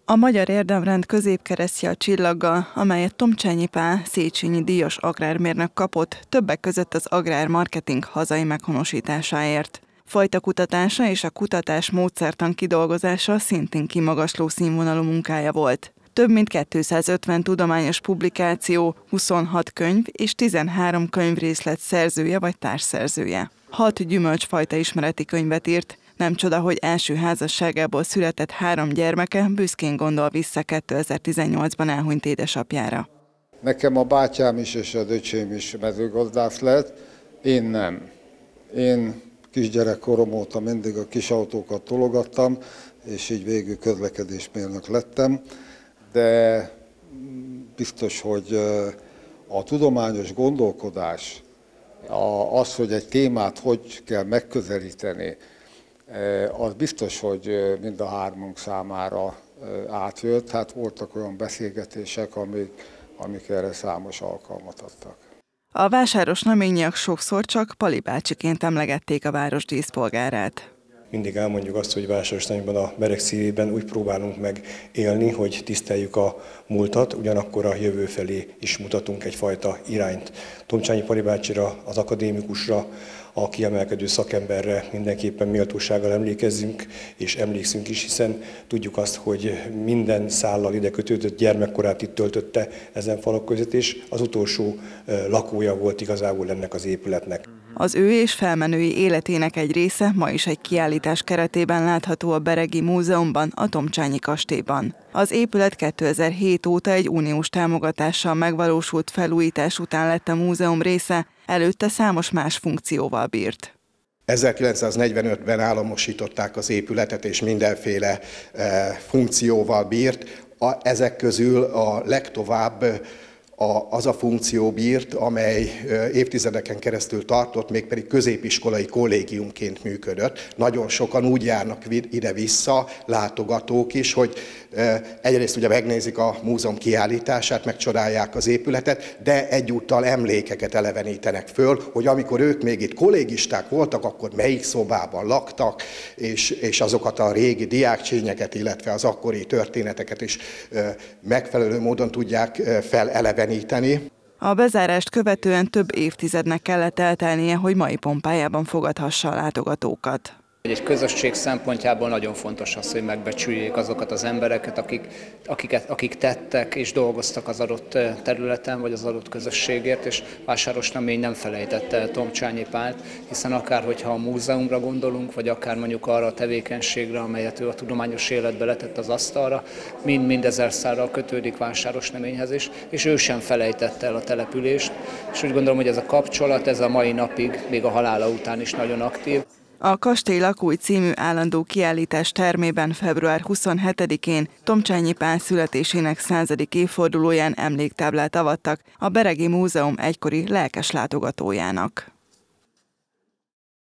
A Magyar Érdemrend középkeresztje a csillaggal, amelyet Tomcsányi Pál Széchenyi díjas agrármérnök kapott, többek között az agrármarketing hazai meghonosításáért. Fajtakutatása és a kutatás módszertan kidolgozása szintén kimagasló színvonalú munkája volt. Több mint 250 tudományos publikáció, 26 könyv és 13 könyvrészlet szerzője vagy társszerzője. 6 gyümölcsfajta ismereti könyvet írt. Nem csoda, hogy első házasságából született 3 gyermeke büszkén gondol vissza 2018-ban elhunyt édesapjára. Nekem a bátyám is és a öcsém is mezőgazdász lett, én nem. Én kisgyerekkorom óta mindig a kis autókat tologattam, és így végül közlekedésmérnök lettem, de biztos, hogy a tudományos gondolkodás, az, hogy egy témát hogy kell megközelíteni, az biztos, hogy mind a hármunk számára átjött. Hát voltak olyan beszélgetések, amik erre számos alkalmat adtak. A vásáros naményiak sokszor csak Pali bácsiként emlegették a város díszpolgárát. Mindig elmondjuk azt, hogy Vásárosnányban a bereg szívében úgy próbálunk meg élni, hogy tiszteljük a múltat, ugyanakkor a jövő felé is mutatunk egyfajta irányt. Tomcsányi Pali bácsira, az akadémikusra, a kiemelkedő szakemberre mindenképpen méltósággal emlékezzünk, és emlékszünk is, hiszen tudjuk azt, hogy minden szállal ide kötődött gyermekkorát itt töltötte ezen falak között, és az utolsó lakója volt igazából ennek az épületnek. Az ő és felmenői életének egy része ma is egy kiállítás keretében látható a Beregi Múzeumban, a Tomcsányi kastélyban. Az épület 2007 óta egy uniós támogatással megvalósult felújítás után lett a múzeum része, előtte számos más funkcióval bírt. 1945-ben államosították az épületet, és mindenféle funkcióval bírt. Ezek közül a legtovább az a funkció bírt, amely évtizedeken keresztül tartott, mégpedig középiskolai kollégiumként működött. Nagyon sokan úgy járnak ide-vissza, látogatók is, hogy egyrészt ugye megnézik a múzeum kiállítását, megcsodálják az épületet, de egyúttal emlékeket elevenítenek föl, hogy amikor ők még itt kollégisták voltak, akkor melyik szobában laktak, és azokat a régi diákcsényeket, illetve az akkori történeteket is megfelelő módon tudják feleleveníteni. A bezárást követően több évtizednek kellett eltelnie, hogy mai pompájában fogadhassa a látogatókat. Egy közösség szempontjából nagyon fontos az, hogy megbecsüljék azokat az embereket, akik tettek és dolgoztak az adott területen, vagy az adott közösségért, és Vásárosnamény nem felejtette el Tomcsányi Pált, hiszen akár hogyha a múzeumra gondolunk, vagy akár mondjuk arra a tevékenységre, amelyet ő a tudományos életbe letett az asztalra, mind ezerszállal kötődik Vásárosnaményhez is, és ő sem felejtette el a települést, és úgy gondolom, hogy ez a kapcsolat, ez a mai napig, még a halála után is nagyon aktív. A Kastély lakói című állandó kiállítás termében február 27-én Tomcsányi Pál születésének 100. évfordulóján emléktáblát avattak a Beregi Múzeum egykori lelkes látogatójának.